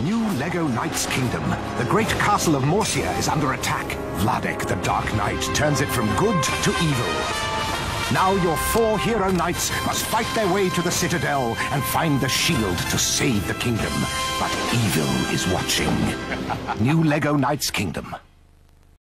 New LEGO Knights Kingdom. The great castle of Morcia is under attack. Vladek, the Dark Knight, turns it from good to evil. Now your 4 hero knights must fight their way to the Citadel and find the shield to save the kingdom. But evil is watching. New LEGO Knights Kingdom.